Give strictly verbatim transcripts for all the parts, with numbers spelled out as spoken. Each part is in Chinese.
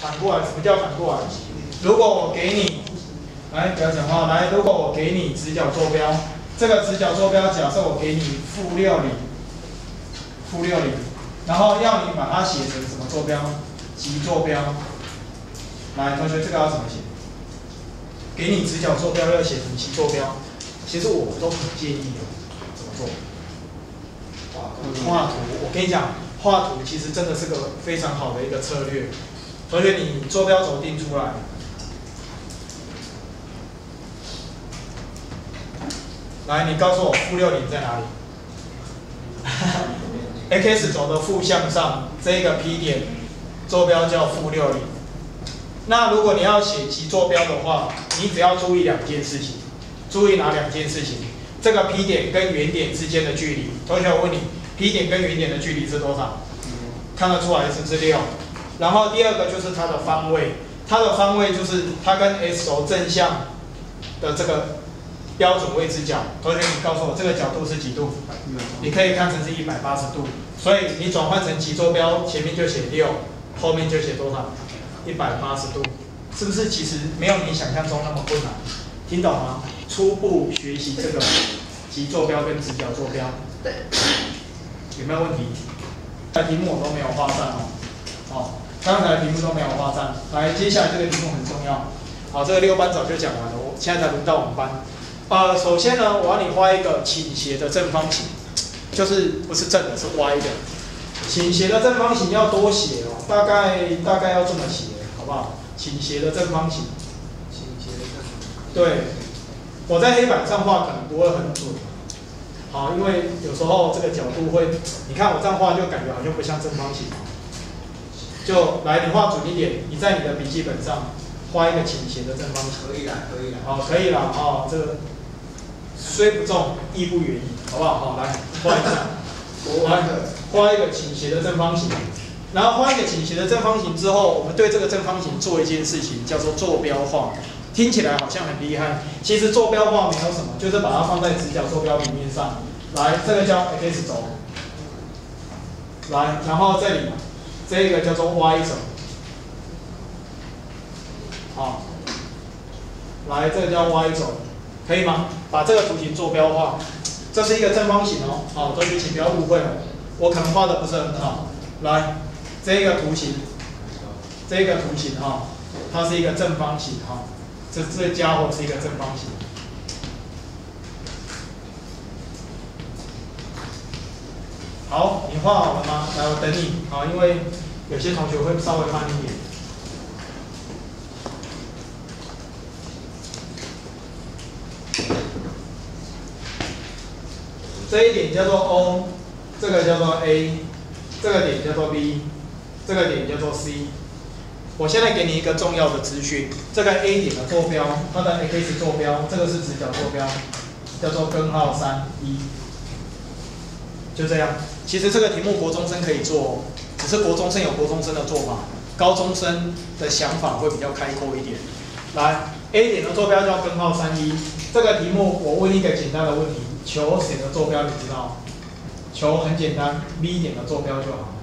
反过来，什么叫反过来？如果我给你，来不要讲话，来，如果我给你直角坐标，这个直角坐标假设我给你负六零，负六零，然后要你把它写成什么坐标？极坐标。来，同学，这个要怎么写？给你直角坐标要写成极坐标，其实我都很建议的，怎么做？画图。我跟你讲，画图其实真的是个非常好的一个策略。同学，你坐标轴定出来。来，你告诉我负六零在哪里？X 轴的负向上，这个 P 点坐标叫负六零。那如果你要写极坐标的话，你只要注意两件事情。注意哪两件事情？这个 P 点跟原点之间的距离。同学，我问你 ，P 点跟原点的距离是多少？看得出来是不是六？然后第二个就是它的方位，它的方位就是它跟 S 轴正向的这个标准位直角。同学，你告诉我这个角度是几度？你可以看成是一百八十度。所以你转换成极坐标，前面就写六，后面就写多少？一百八十度，是不是其实没有你想象中那么困难？听懂吗？初步学习这个极坐标跟直角坐标，对，有没有问题？刚才题目我都没有画上哦，哦，刚才题目都没有画上。来，接下来这个题目很重要。好，这个六班早就讲完了，我现在才轮到我们班。呃，首先呢，我要你画一个倾斜的正方形，就是不是正的，是歪的。倾斜的正方形要多写哦，大概大概要这么写，好不好？倾斜的正方形。倾斜的正方形。对，我在黑板上画可能不会很准，好，因为有时候这个角度会，你看我这样画就感觉好像不像正方形。就来，你画准一点，你在你的笔记本上画一个倾斜的正方形。 可以啦，可以啦。 好，可以了，哦，这个虽不中，亦不远矣，好不好？好，来画一下。来，画一个倾斜的正方形，然后画一个倾斜的正方形之后，我们对这个正方形做一件事情，叫做坐标化。听起来好像很厉害，其实坐标化没有什么，就是把它放在直角坐标平面上。来，这个叫 X 轴。来，然后这里这个叫做 Y 轴。好，来，这个叫 Y 轴，可以吗？把这个图形坐标化。这是一个正方形哦，好，同学请不要误会哦，我可能画的不是很好。来，这一个图形，这一个图形哈、哦，它是一个正方形哈、哦，这这家伙是一个正方形。好，你画好了吗？来，我等你。好，因为有些同学会稍微慢一点。这一点叫做 O， 这个叫做 A， 这个点叫做 B， 这个点叫做 C。我现在给你一个重要的资讯，这个 A 点的坐标，它的 X 坐标，这个是直角坐标，叫做根号三一。就这样。其实这个题目国中生可以做哦，只是国中生有国中生的做法，高中生的想法会比较开阔一点。来 ，A 点的坐标叫根号三一。这个题目我问一个简单的问题。求谁的坐标你知道？求很简单 ，B 点的坐标就好。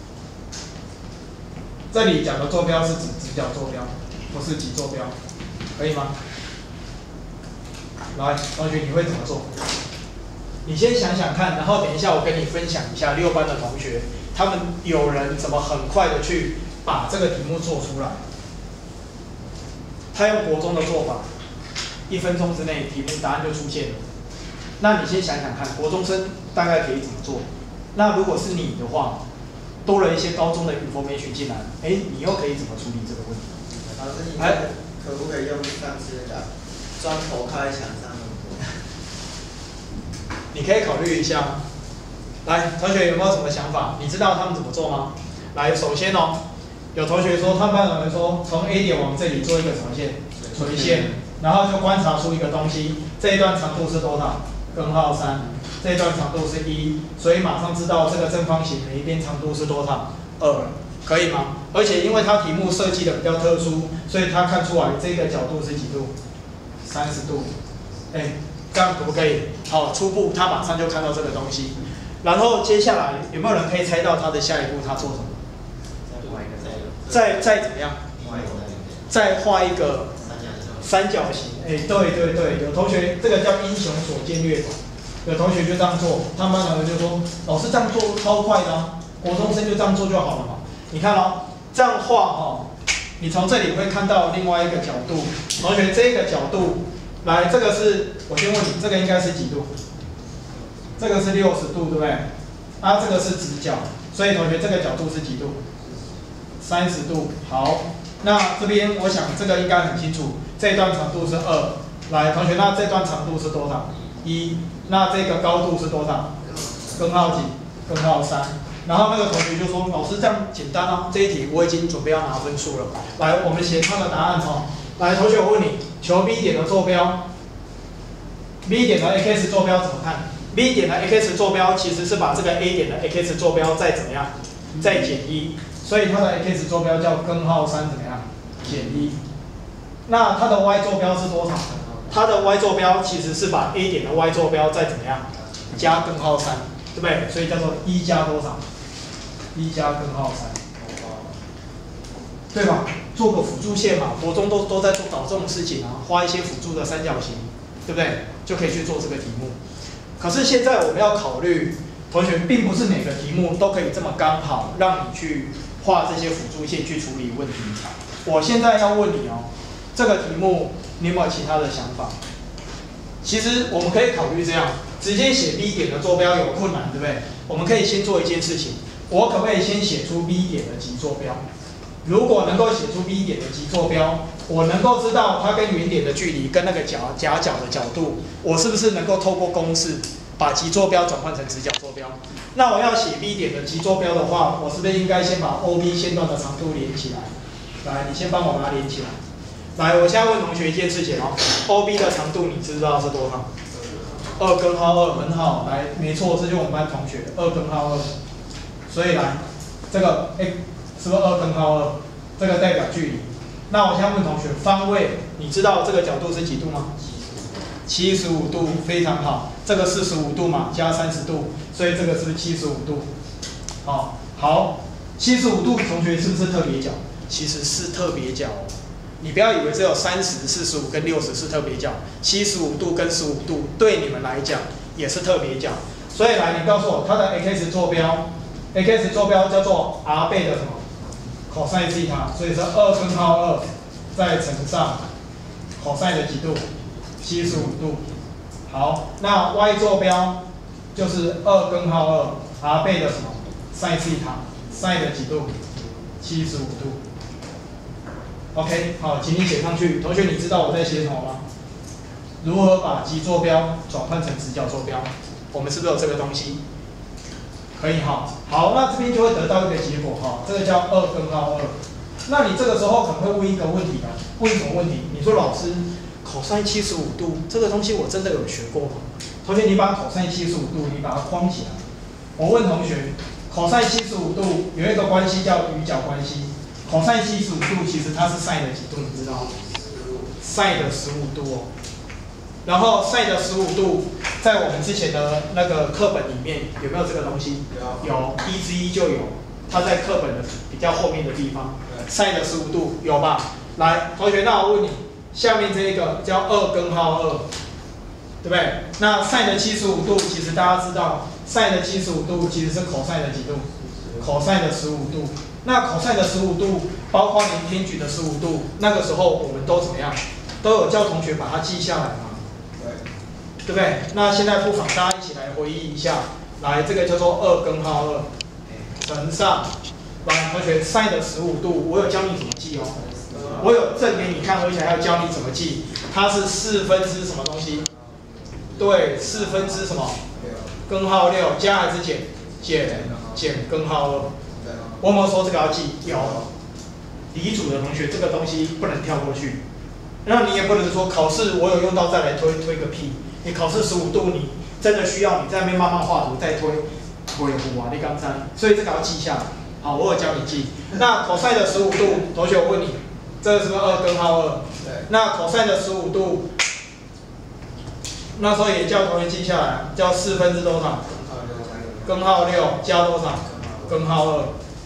这里讲的坐标是指直角坐标，不是极坐标，可以吗？来，同学你会怎么做？你先想想看，然后等一下我跟你分享一下六班的同学，他们有人怎么很快的去把这个题目做出来。他用国中的做法，一分钟之内题目答案就出现了。那你先想想看，国中生大概可以怎么做？那如果是你的话，多了一些高中的 information 进来，哎，你又可以怎么处理这个问题？ 老师，你哎，可不可以用上次的砖头靠在墙上？ 你可以考虑一下。来，同学有没有什么想法？你知道他们怎么做吗？来，首先哦，有同学说，他们班有人说，从 A 点往这里做一个什么线？垂线，然后就观察出一个东西，这一段长度是多少？根号三，这一段长度是一，所以马上知道这个正方形每一边长度是多少？二，可以吗？而且因为它题目设计的比较特殊，所以它看出来这个角度是几度？三十度。哎，这样可不可以？好，初步他马上就看到这个东西。然后接下来有没有人可以猜到他的下一步他做什么？再再怎么样？ 再画一个三角形。哎，对对对，有同学这个叫英雄所见略同，有同学就这样做，他们两个就说，老师这样做超快的啊，国中生就这样做就好了嘛。你看哦，这样画哦，你从这里会看到另外一个角度，同学这个角度，来这个是，我先问你，这个应该是几度？这个是六十度，对不对？啊，这个是直角，所以同学这个角度是几度？三十度。好，那这边我想这个应该很清楚，这段长度是二。来，同学，那这段长度是多少？一。那这个高度是多少？根号几？根号三。然后那个同学就说：“老师这样简单啊，这一题我已经准备要拿分数了。”来，我们写他的答案哈。来，同学，我问你，求 B 点的坐标 ，B 点的 x 坐标怎么看 ？B 点的 x 坐标其实是把这个 A 点的 x 坐标再怎么样，再减一，所以它的 x 坐标叫根号三怎么样？减一。那它的 y 坐标是多少？它的 y 坐标其实是把 A 点的 y 坐标再怎么样，加根号三，对不对？所以叫做一加多少？一加根号三，对吧？做个辅助线嘛，国中都都在做搞这种事情啊，画一些辅助的三角形，对不对？就可以去做这个题目。可是现在我们要考虑，同学并不是每个题目都可以这么刚好让你去画这些辅助线去处理问题。我现在要问你哦，这个题目你有没有其他的想法？其实我们可以考虑这样，直接写 B 点的坐标有困难，对不对？我们可以先做一件事情，我可不可以先写出 B 点的极坐标？如果能够写出 B 点的极坐标，我能够知道它跟原点的距离跟那个夹夹角的角度，我是不是能够透过公式把极坐标转换成直角坐标？那我要写 B 点的极坐标的话，我是不是应该先把 O B 线段的长度连起来？来，你先帮我把它连起来。来，我现在问同学一件事情哦 ，O B 的长度你知道是多少？二根号二，很好。来，没错，这就是我们班同学二根号二。所以来，这个 x 是不是二根号二？这个代表距离。那我现在问同学，方位，你知道这个角度是几度吗？七十五度，非常好。这个四十五度嘛，加三十度，所以这个是不是七十五度？好，好，七十五度，同学是不是特别角？其实是特别角哦。你不要以为只有三十、四十五跟六十是特别角，七十五度跟十五度对你们来讲也是特别角。所以来，你告诉我它的 x 坐标 ，x 坐标叫做 r 倍的什么 cos 西塔，所以是二根号二再乘上 cos 的几度？七十五度。好，那 y 坐标就是二根号二 r 倍的什么 sin 西塔 ，sin 的几度？七十五度。OK， 好，请你写上去。同学，你知道我在写什么吗？如何把极坐标转换成直角坐标？我们是不是有这个东西？可以哈。好，那这边就会得到一个结果哈，这个叫二根号二。那你这个时候可能会问一个问题啊，问什么问题？你说老师，cos 七十五度这个东西我真的有学过吗？同学，你把 cos 七十五度你把它框起来。我问同学 ，cos 七十五度有一个关系叫余角关系。cos 七十五度其实它是 sin 的几度，你知道吗 ？sin 的十五度哦。然后 sin 的十五度，在我们之前的那个课本里面有没有这个东西？有，一之一就有，它在课本的比较后面的地方。sin 的十五度有吧？来，同学，那我问你，下面这一个叫二根号二，对不对？那 sin 的七十五度，其实大家知道 sin 的七十五度其实是 cos 的几度 ？cos 的十五度。那 cos 的十五度，包括连偏矩的十五度，那个时候我们都怎么样？都有叫同学把它记下来嘛？对，对不对？那现在不妨大家一起来回忆一下，来，这个叫做二根号二乘上，来，同学 sin 的十五度，我有教你怎么记哦，我有证给你看，而且还要教你怎么记，它是四分之什么东西？对，四分之什么？根号六加还是减？减减根号二。我有没有说这个要记？有。理组的同学，这个东西不能跳过去。那你也不能说考试我有用到再来推推个屁。你考试十五度，你真的需要你在那边慢慢画图再推，推糊啊！你刚才，所以这个要记下来。好，我有教你记。那 cos 的十五度，同学我问你，这个是不是二根号二？对。那 cos 的十五度，那时候也叫同学记下来，叫四分之多少？根号六加多少？根号二。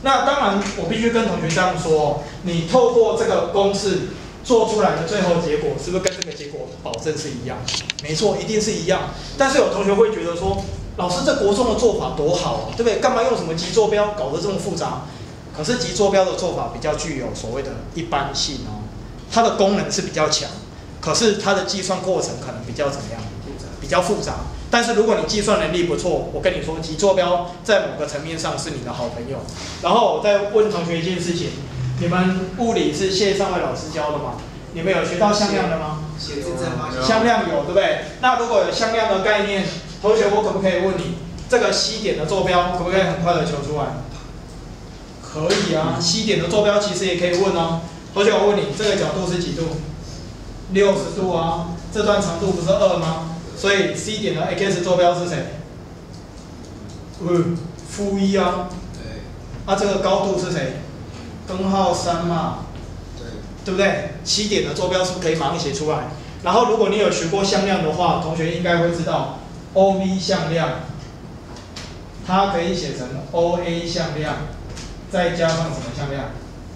那当然，我必须跟同学这样说，你透过这个公式做出来的最后结果，是不是跟这个结果保证是一样？没错，一定是一样。但是有同学会觉得说，老师这国中的做法多好啊，对不对？干嘛用什么极坐标搞得这么复杂？可是极坐标的做法比较具有所谓的一般性哦，它的功能是比较强，可是它的计算过程可能比较怎么样？比较复杂。但是如果你计算能力不错，我跟你说，极坐标在某个层面上是你的好朋友。然后我再问同学一件事情，你们物理是谢尚伟老师教的吗？你们有学到向量的吗？ 写字正方形。 向量有，对不对？那如果有向量的概念，同学我可不可以问你，这个西点的坐标可不可以很快的求出来？可以啊，西点的坐标其实也可以问哦。同学我问你，这个角度是几度？六十度啊，这段长度不是二吗？所以 C 点的 x 坐标是谁？嗯，负一啊。对。啊，这个高度是谁？根号三嘛。对。对不对？西点的坐标是不是可以马上写出来？然后如果你有学过向量的话，同学应该会知道 O V 向量，它可以写成 O A 向量，再加上什么向量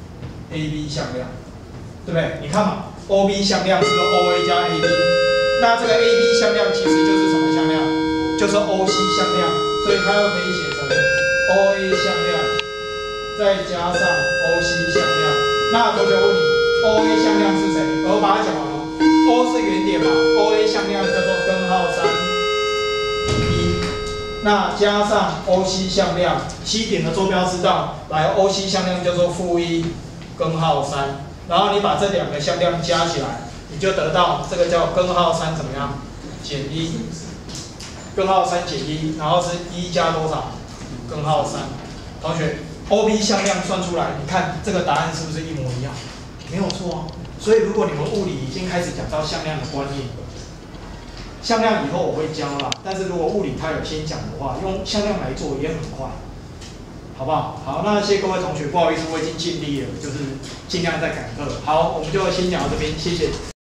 ？A B 向量，对不对？你看嘛 ，O V 向量是不是 O A 加 A B？那这个 A B 向量其实就是什么向量？就是 O C 向量，所以它又可以写成 O A 向量，再加上 O C 向量。那同学问你 ，O A 向量是谁？我把它讲完了。O 是原点嘛 ，O A 向量叫做根号三一，那加上 O C 向量，西点的坐标知道，来 O C 向量叫做负一根号三，然后你把这两个向量加起来。你就得到这个叫根号三怎么样？减一，根号三减一，然后是一加多少？根号三。同学 ，O B 向量算出来，你看这个答案是不是一模一样？没有错啊。所以如果你们物理已经开始讲到向量的观念，向量以后我会教啦。但是如果物理它有先讲的话，用向量来做也很快。好不好？好，那谢谢各位同学，不好意思，我已经尽力了，就是尽量在赶课。好，我们就先讲到这边，谢谢。